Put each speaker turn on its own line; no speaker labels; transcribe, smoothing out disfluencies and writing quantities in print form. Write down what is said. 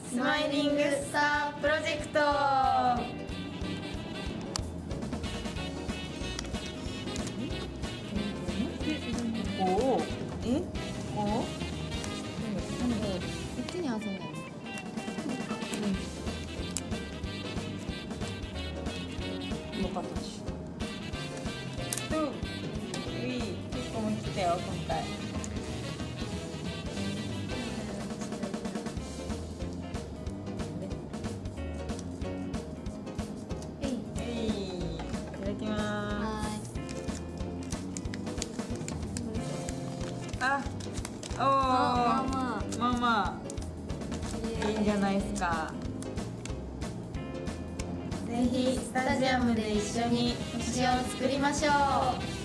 スマイリングスタープロジェクト。
こうこ
こっちに合わせないの。
の形。結構も来たよ今回。いただきます。あ、おお、まあいいんじゃないですか。
ぜひスタジアムで一緒に星を作りましょう。